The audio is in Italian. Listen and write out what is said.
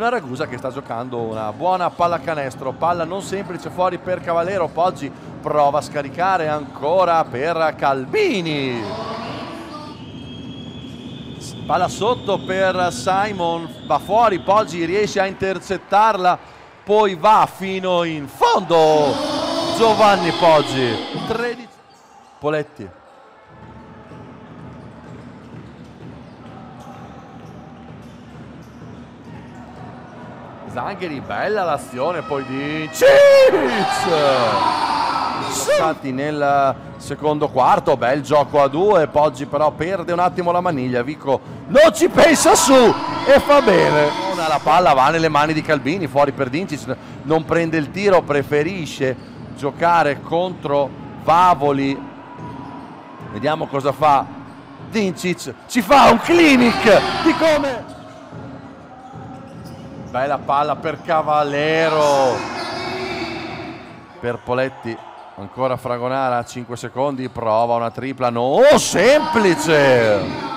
una Ragusa che sta giocando una buona pallacanestro, palla non semplice fuori per Cavallero. Poggi prova a scaricare ancora per Calvini, palla sotto per Simon, va fuori, Poggi riesce a intercettarla, poi va fino in fondo Giovanni Poggi. 13 Poletti, Zangheri, bella l'azione poi di passati nel secondo quarto, bel gioco a due. Poggi però perde un attimo la maniglia, Vico non ci pensa su e fa bene. La palla va nelle mani di Calvini, fuori per Dincic, non prende il tiro, preferisce giocare contro Vavoli. Vediamo cosa fa Dincic, ci fa un clinic di come. Bella palla per Cavallero, per Poletti, ancora Fragonara, 5 secondi, prova una tripla, no, semplice!